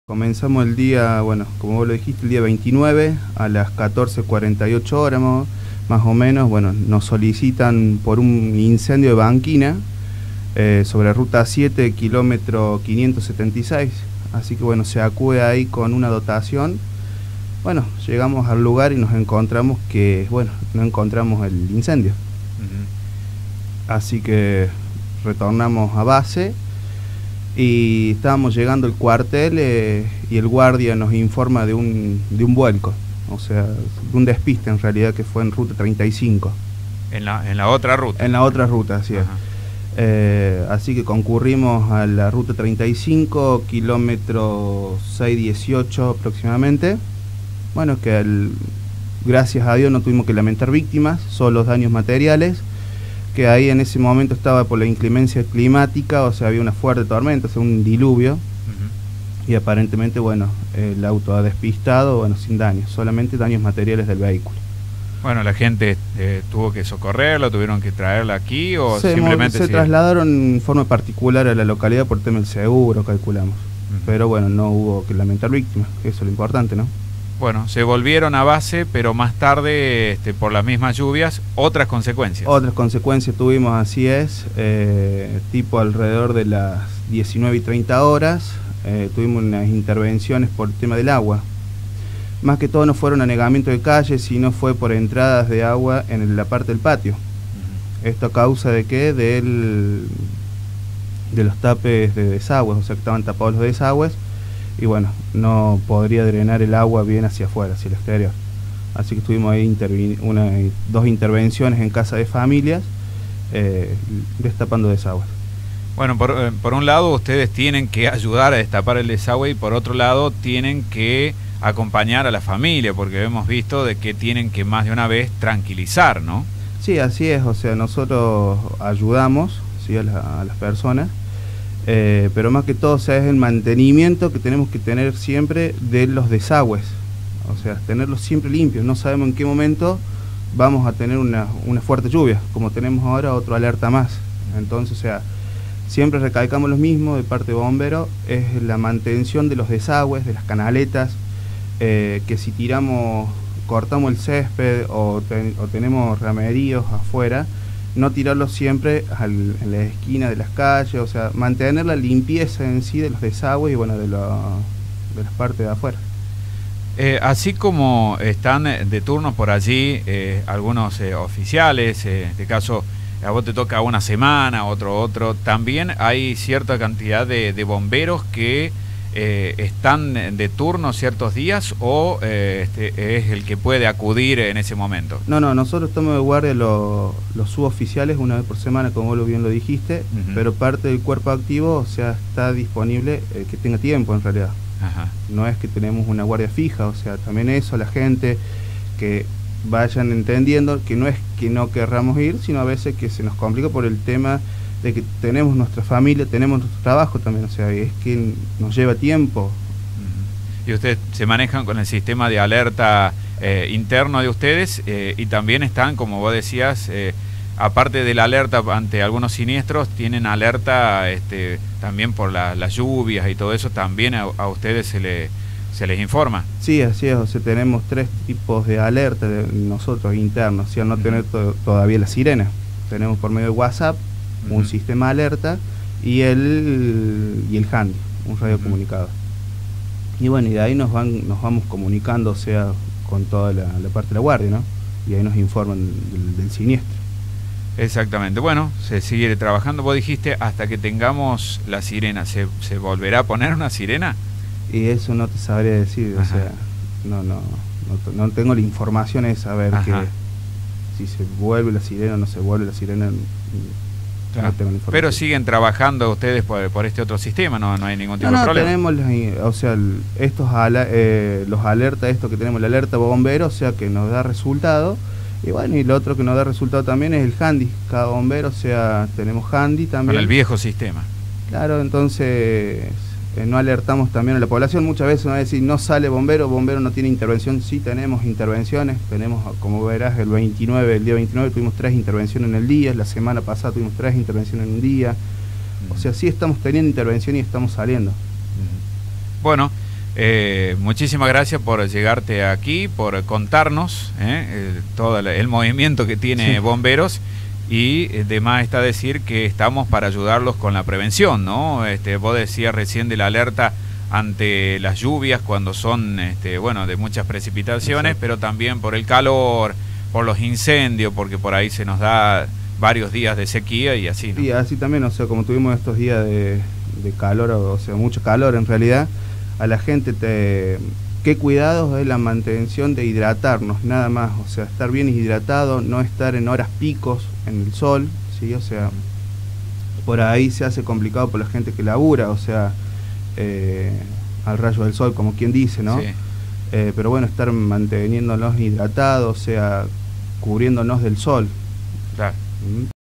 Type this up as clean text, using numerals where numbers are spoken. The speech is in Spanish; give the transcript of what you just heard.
Comenzamos el día, bueno, como vos lo dijiste, el día 29 a las 14:48 horas más o menos. Bueno, nos solicitan por un incendio de banquina sobre ruta 7, kilómetro 576. Así que bueno, se acude ahí con una dotación. Bueno, llegamos al lugar y nos encontramos que, bueno, no encontramos el incendio. Así que retornamos a base. Y estábamos llegando al cuartel y el guardia nos informa de un vuelco, o sea, de un despiste en realidad que fue en ruta 35. En la otra ruta. En la otra ruta, así es. Así que concurrimos a la ruta 35, kilómetro 618 aproximadamente. Bueno, gracias a Dios no tuvimos que lamentar víctimas, solo daños materiales. Que ahí en ese momento estaba por la inclemencia climática, o sea, había una fuerte tormenta, o sea, un diluvio, y aparentemente, bueno, el auto ha despistado, bueno, sin daños, solamente daños materiales del vehículo. Bueno, la gente tuvo que socorrerlo, tuvieron que traerla aquí, o simplemente... Se trasladaron en forma particular a la localidad por tema del seguro, calculamos. Pero bueno, no hubo que lamentar víctimas, que eso es lo importante, ¿no? Bueno, se volvieron a base, pero más tarde, por las mismas lluvias, otras consecuencias. Otras consecuencias tuvimos, así es, tipo alrededor de las 19:30 horas, tuvimos unas intervenciones por el tema del agua. Más que todo no fueron anegamiento de calles, sino fue por entradas de agua en la parte del patio. Esto a causa de ¿qué? De los tapes de desagües, o sea que estaban tapados los desagües. Y bueno, no podría drenar el agua bien hacia afuera, hacia el exterior. Así que tuvimos ahí dos intervenciones en casa de familias, destapando desagües. Bueno, por un lado ustedes tienen que ayudar a destapar el desagüe y por otro lado tienen que acompañar a la familia, porque hemos visto de que tienen que más de una vez tranquilizar, ¿no? Sí, así es, o sea, nosotros ayudamos, ¿sí? a las personas. Pero más que todo, o sea, es el mantenimiento que tenemos que tener siempre de los desagües, o sea, tenerlos siempre limpios. No sabemos en qué momento vamos a tener una fuerte lluvia, como tenemos ahora otro alerta más. Entonces, o sea, siempre recalcamos lo mismo de parte de bomberos, es la mantención de los desagües, de las canaletas, que si cortamos el césped o tenemos rameríos afuera, no tirarlos siempre en la esquina de las calles, o sea, mantener la limpieza en sí de los desagües y bueno, de las partes de afuera. Así como están de turno por allí algunos oficiales, en este caso a vos te toca una semana, otro, también hay cierta cantidad de bomberos que están de turno ciertos días o es el que puede acudir en ese momento. No, nosotros estamos de guardia los suboficiales una vez por semana, como vos bien lo dijiste, pero parte del cuerpo activo, o sea, está disponible que tenga tiempo en realidad. No es que tenemos una guardia fija, o sea, también eso, la gente que vayan entendiendo que no es que no querramos ir, sino a veces que se nos complica por el tema de que tenemos nuestra familia, tenemos nuestro trabajo también, o sea, es que nos lleva tiempo. Y ustedes se manejan con el sistema de alerta interno de ustedes y también están, como vos decías, aparte de la alerta ante algunos siniestros, tienen alerta también por las lluvias y todo eso, también a ustedes se les informa. Sí, así es, o sea, tenemos 3 tipos de alerta de nosotros internos, o sea, no tener todavía la sirena. Tenemos por medio de WhatsApp un sistema de alerta y el handy, un radiocomunicador. Y bueno, y de ahí nos vamos comunicando, o sea, con toda la parte de la guardia, ¿no? Y ahí nos informan del siniestro. Exactamente. Bueno, se sigue trabajando. Vos dijiste hasta que tengamos la sirena. ¿Se volverá a poner una sirena? Y eso no te sabría decir, o sea, no tengo la información de saber si se vuelve la sirena o no se vuelve la sirena. Claro. No tengo la información. Pero siguen trabajando ustedes por este otro sistema, no hay ningún tipo de problema. Tenemos, o sea, los alertas, esto que tenemos, la alerta bombero, o sea, que nos da resultado. Y bueno, y lo otro que nos da resultado también es el handy. Cada bombero, o sea, tenemos handy también. Con el viejo sistema. Claro, entonces no alertamos también a la población. Muchas veces nos va a decir, no sale bombero no tiene intervención. Sí tenemos intervenciones, tenemos, como verás, el día 29 tuvimos 3 intervenciones en el día, la semana pasada tuvimos 3 intervenciones en un día. O sea, sí estamos teniendo intervención y estamos saliendo. Bueno, Muchísimas gracias por llegarte aquí, por contarnos todo el movimiento que tiene Sí. Bomberos. Y de más está decir que estamos para ayudarlos con la prevención, ¿no? Vos decías recién de la alerta ante las lluvias cuando son, bueno, de muchas precipitaciones, Exacto. pero también por el calor, por los incendios, porque por ahí se nos da varios días de sequía y así, ¿no? Y así también, o sea, como tuvimos estos días de calor, o sea, mucho calor en realidad, a la gente qué cuidados es la mantención de hidratarnos, nada más, o sea, estar bien hidratado, no estar en horas picos en el sol, ¿sí? O sea, por ahí se hace complicado por la gente que labura, o sea, al rayo del sol, como quien dice, ¿no? Sí. Pero bueno, estar manteniéndonos hidratados, o sea, cubriéndonos del sol. Claro. ¿Mm?